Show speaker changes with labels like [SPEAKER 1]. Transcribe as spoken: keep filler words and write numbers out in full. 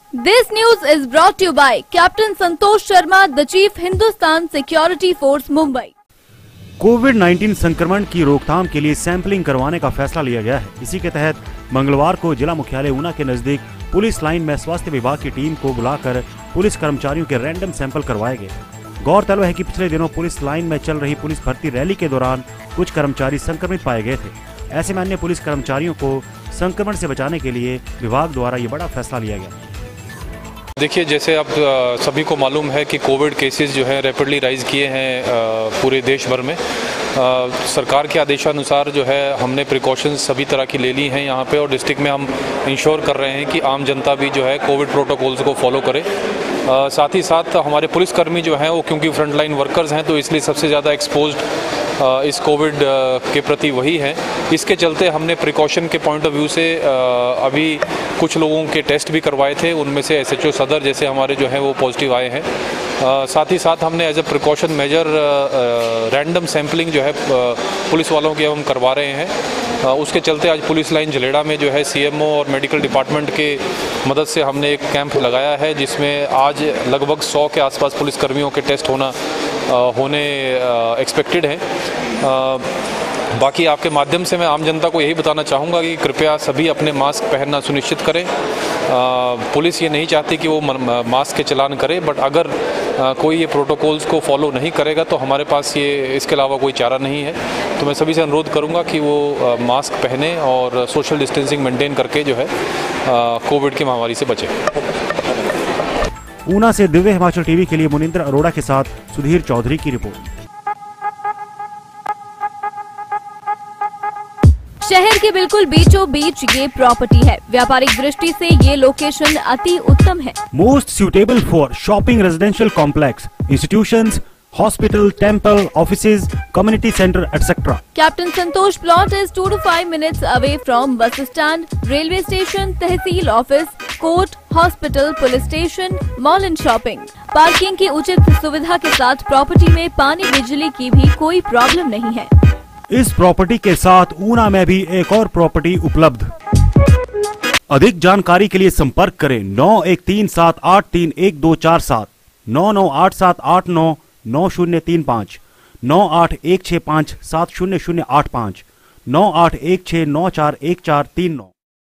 [SPEAKER 1] This news is brought to you by Captain Santosh Sharma, the Chief Hindustan Security Force, Mumbai.
[SPEAKER 2] Covid उन्नीस संक्रमण की रोकथाम के लिए सैंपलिंग करवाने का फैसला लिया गया है। इसी के तहत मंगलवार को जिला मुख्यालय ऊना के नजदीक पुलिस लाइन में स्वास्थ्य विभाग की टीम को बुलाकर पुलिस कर्मचारियों के रैंडम सैंपल करवाए गए। गौरतलब है कि पिछले दिनों पुलिस लाइन में चल रही पुलिस भर्ती रैली के दौरान कुछ कर्मचारी संक्रमित पाए गए थे। ऐसे में अन्य पुलिस कर्मचारियों को संक्रमण से बचाने के लिए विभाग द्वारा ये बड़ा फैसला लिया गया।
[SPEAKER 3] देखिए, जैसे अब सभी को मालूम है कि कोविड केसेस जो है रैपिडली राइज किए हैं पूरे देश भर में। आ, सरकार के आदेशानुसार जो है हमने प्रिकॉशंस सभी तरह की ले ली हैं यहाँ पे, और डिस्ट्रिक्ट में हम इंश्योर कर रहे हैं कि आम जनता भी जो है कोविड प्रोटोकॉल्स को फॉलो करे। आ, साथ ही साथ हमारे पुलिसकर्मी जो हैं वो क्योंकि फ्रंटलाइन वर्कर्स हैं तो इसलिए सबसे ज़्यादा एक्सपोज्ड इस कोविड के प्रति वही है। इसके चलते हमने प्रिकॉशन के पॉइंट ऑफ व्यू से अभी कुछ लोगों के टेस्ट भी करवाए थे, उनमें से एसएचओ सदर जैसे हमारे जो हैं वो पॉजिटिव आए हैं। साथ ही साथ हमने as a precaution measure random sampling जो है पुलिस वालों की हम करवा रहे हैं। उसके चलते आज पुलिस लाइन जलेड़ा में जो है सीएमओ और मेडिकल डिपार्टमेंट के मदद से हमने एक कैंप लगाया है, जिसमें आज लगभग सौ के आसपास पुलिसकर्मियों के टेस्ट होना होने एक्सपेक्टेड हैं। बाकी आपके माध्यम से मैं आम जनता को यही बताना चाहूँगा कि कृपया सभी अपने मास्क पहनना सुनिश्चित करें। आ, पुलिस ये नहीं चाहती कि वो मास्क के चलान करे, बट अगर आ, कोई ये प्रोटोकॉल्स को फॉलो नहीं करेगा तो हमारे पास ये इसके अलावा कोई चारा नहीं है। तो मैं सभी से अनुरोध करूँगा कि वो आ, मास्क पहने और सोशल डिस्टेंसिंग मेंटेन करके जो है कोविड की महामारी से बचे।
[SPEAKER 2] ऊना से दिव्य हिमाचल टीवी के लिए मुनिंदर अरोड़ा के साथ सुधीर चौधरी की रिपोर्ट।
[SPEAKER 1] शहर के बिल्कुल बीचों बीच ये प्रॉपर्टी है। व्यापारिक दृष्टि से ये लोकेशन अति उत्तम है।
[SPEAKER 2] Most suitable for shopping, residential complex, institutions, hospital, temple, offices, community centre, etcetera.
[SPEAKER 1] Captain Santosh plot is two to five minutes away from bus stand, railway station, tehsil office, court, hospital, police station, mall and shopping. Parking की उचित सुविधा के साथ property में पानी बिजली की भी कोई प्रॉब्लम नहीं है।
[SPEAKER 2] इस प्रॉपर्टी के साथ ऊना में भी एक और प्रॉपर्टी उपलब्ध। अधिक जानकारी के लिए संपर्क करें नौ एक तीन सात आठ तीन एक दो चार सात, नौ नौ आठ सात आठ नौ नौ शून्य तीन पाँच, नौ आठ एक छः पाँच सात शून्य शून्य आठ पाँच, नौ आठ एक छः नौ चार एक चार तीन नौ।